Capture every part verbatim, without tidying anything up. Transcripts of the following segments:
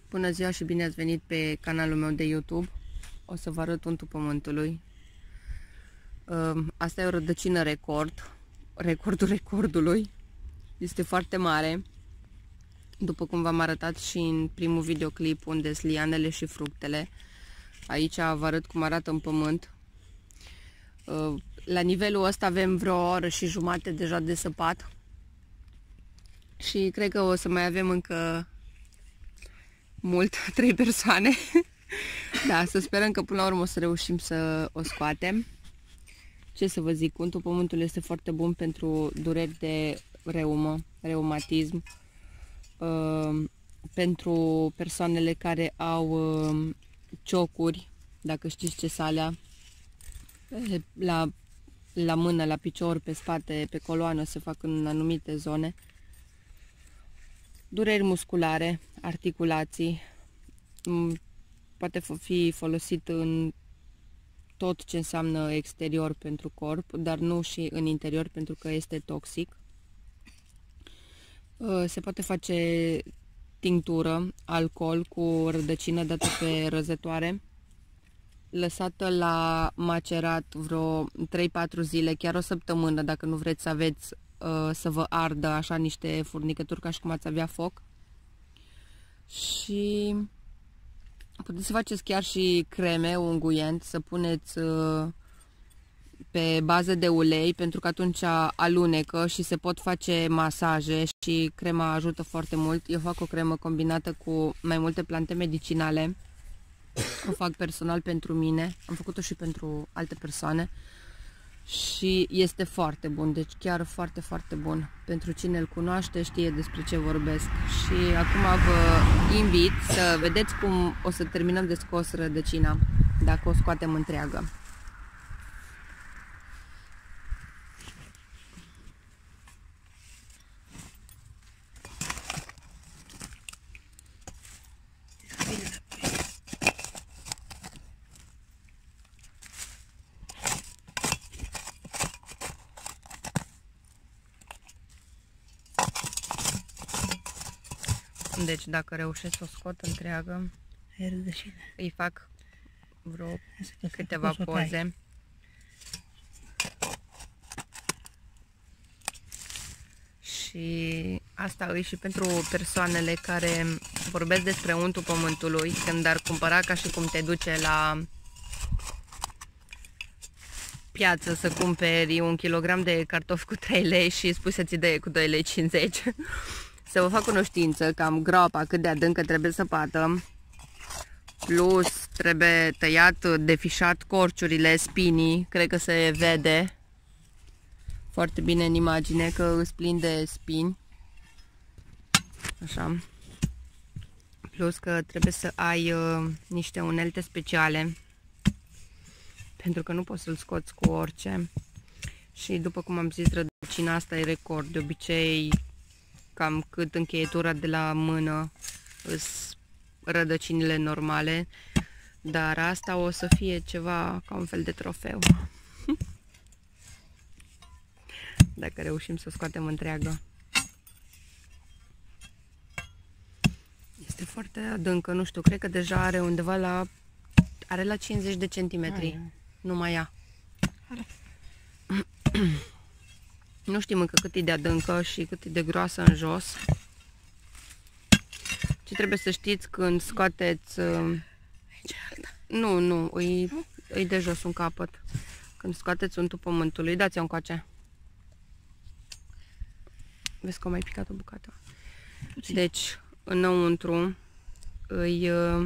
Bună ziua și bine ați venit pe canalul meu de YouTube. O să vă arăt untul pământului. Asta e o rădăcină record. Recordul recordului. Este foarte mare. După cum v-am arătat și în primul videoclip unde sunt lianele și fructele. Aici vă arăt cum arată în pământ. La nivelul ăsta avem vreo oră și jumate deja de săpat. Și cred că o să mai avem încă mult, trei persoane. Da, să sperăm că până la urmă o să reușim să o scoatem. Ce să vă zic, untul pământului este foarte bun pentru dureri de reumă, reumatism, uh, pentru persoanele care au uh, ciocuri, dacă știți ce sunt alea, la, la mână, la picior, pe spate, pe coloană, se fac în anumite zone. Dureri musculare, articulații, poate fi folosit în tot ce înseamnă exterior pentru corp, dar nu și în interior pentru că este toxic. Se poate face tinctură, alcool cu rădăcină dată pe răzătoare, lăsată la macerat vreo trei patru zile, chiar o săptămână, dacă nu vreți să aveți să vă ardă așa niște furnicături ca și cum ați avea foc. Și puteți să faceți chiar și creme, unguent, să puneți pe bază de ulei, pentru că atunci alunecă și se pot face masaje și crema ajută foarte mult. Eu fac o cremă combinată cu mai multe plante medicinale. O fac personal pentru mine, am făcut-o și pentru alte persoane. Și este foarte bun, deci chiar foarte, foarte bun. Pentru cine îl cunoaște, știe despre ce vorbesc. Și acum vă invit să vedeți cum o să terminăm de scos rădăcina, dacă o scoatem întreagă. Deci dacă reușesc să o scot întreagă, îi fac vreo câteva poze. Și asta îi și pentru persoanele care vorbesc despre untul pământului, când ar cumpăra ca și cum te duce la piață să cumperi un kilogram de cartofi cu trei lei și spui să ți dea cu doi lei cincizeci. Să vă fac cunoștință cam groapa cât de adâncă trebuie săpată, plus trebuie tăiat, defișat corciurile, spinii, cred că se vede foarte bine în imagine că îți plin de spini, așa, plus că trebuie să ai uh, niște unelte speciale, pentru că nu poți să-l scoți cu orice. Și după cum am zis, rădăcina asta e record, de obicei cam cât încheietura de la mână îs rădăcinile normale, dar asta o să fie ceva ca un fel de trofeu. Dacă reușim să o scoatem întreagă. Este foarte adâncă, nu știu, cred că deja are undeva la are la cincizeci de centimetri. Nu mai ia. Nu știm încă cât e de adâncă și cât e de groasă în jos. Ce trebuie să știți când scoateți... Nu, nu, îi, îi de jos un capăt. Când scoateți untul pământului, dați-o încoace. Vezi că o mai picat o bucată. Deci, înăuntru îi...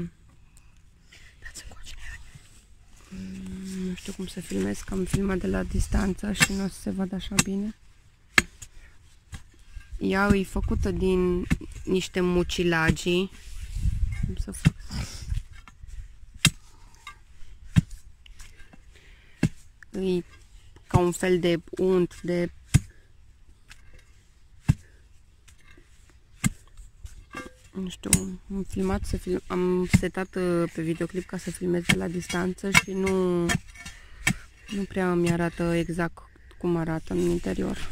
Nu știu cum să filmez, că am filmat de la distanță și nu o să se vadă așa bine. Ea e făcută din niște mucilagii. Cum să fac? E ca un fel de unt, de... Nu știu, am filmat, să film, am setat pe videoclip ca să filmez de la distanță și nu, nu prea mi arată exact cum arată în interior.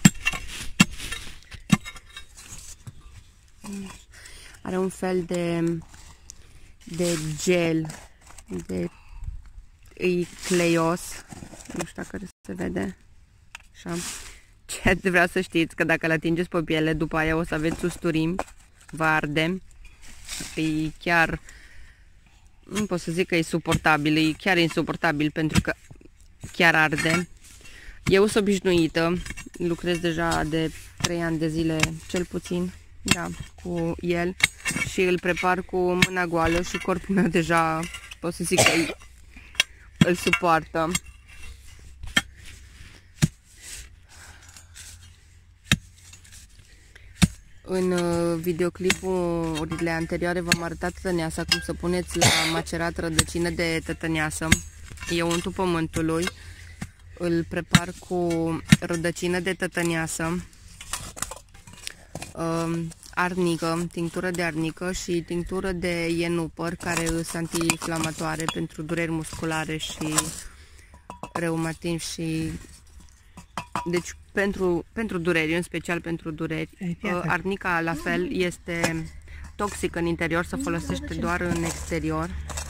Are un fel de de gel, de e cleios, nu știu dacă se vede, așa. Ce vreau să știți că dacă îl atingeți pe piele, după aia o să aveți usturimi, vă arde, e chiar, nu pot să zic că e suportabil, e chiar insuportabil pentru că chiar arde. Eu sunt obișnuită, lucrez deja de trei ani de zile, cel puțin, da, cu el și îl prepar cu mâna goală și corpul meu deja, pot să zic că îl supoartă. În videoclipurile anterioare v-am arătat tătăneasa, cum să puneți la macerat rădăcină de tătăneasă. E untul pământului. Îl prepar cu rădăcină de tătăneasă, arnică, tinctură de arnică și tinctură de ienupăr, care sunt anti-inflamatoare pentru dureri musculare și reumatism și deci pentru, pentru dureri, în special pentru dureri. Arnica la fel este toxică în interior, se folosește doar în exterior.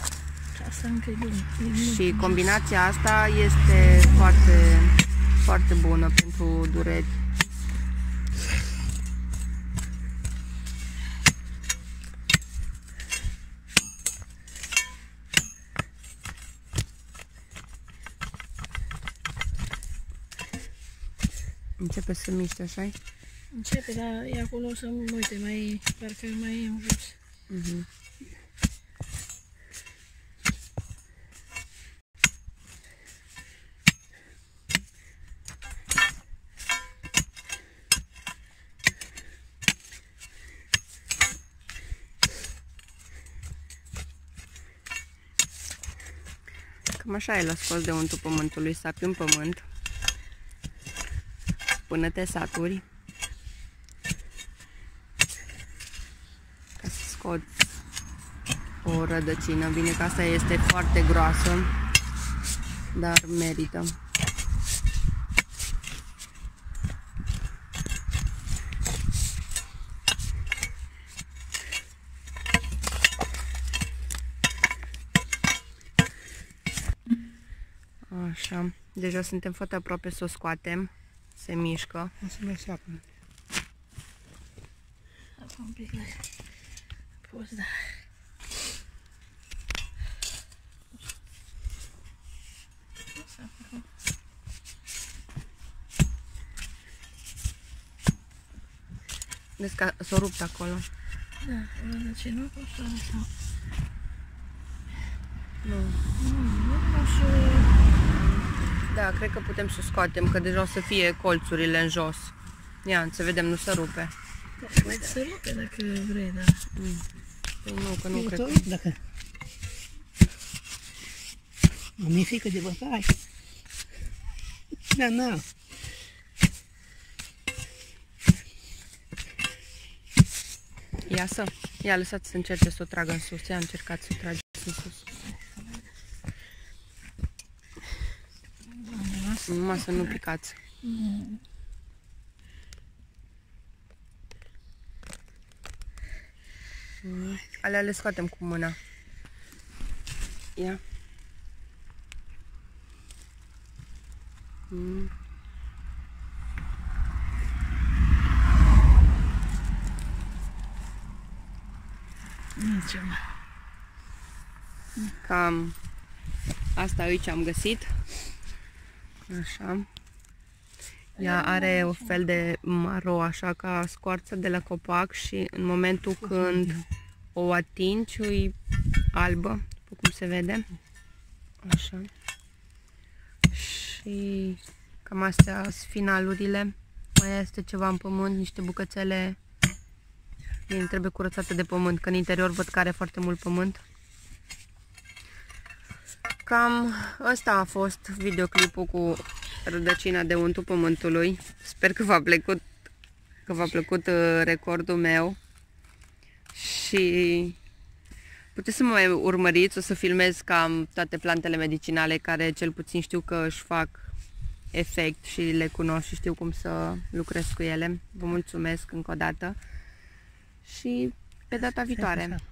Și combinația asta este foarte, foarte bună pentru dureri. Începe să miște, așa-i? Începe, dar e acolo să nu uite, mai, parcă mai e în jos. Uh-huh. Cam așa e la scos de untul pământului, sapi în pământ până te saturi, ca să scoți o rădăcină. Bine că asta este foarte groasă, dar merită. Așa, deja suntem foarte aproape să o scoatem. Se mișcă. O să mai sapă. Apă un pic la poți, da. Vezi că s-o rupt acolo. Da, de ce nu pot să lăsăm? Nu. Nu, nu pot să... Da, cred că putem să scoatem, că deja o să fie colțurile în jos. Ia, să vedem, nu se rupe. Da, mai se rupe dacă vrei, da. Mm. Păi nu, că nu Eu cred tot, că... Dacă... Mi-e frică de bătaie. Da, na. Iasă. Ia, lăsați să încerce să o tragă în sus. Ia, încercați să o tragi în sus. Numai să nu picați. Mm. Mm. Alea le scoatem cu mâna. Ia. Mm. Nici mai. Cam asta aici am găsit. Așa. Ea are o fel de maro, așa ca scoarță de la copac și în momentul când o atingi, e albă, după cum se vede. Așa. Și cam astea sunt finalurile. Mai este ceva în pământ, niște bucățele. Bine, trebuie curățate de pământ, că în interior văd că are foarte mult pământ. Cam ăsta a fost videoclipul cu rădăcina de untul pământului. Sper că v-a plăcut, că v-a plăcut recordul meu și puteți să mă mai urmăriți, o să filmez cam toate plantele medicinale care cel puțin știu că își fac efect și le cunosc și știu cum să lucrez cu ele. Vă mulțumesc încă o dată și pe data viitoare!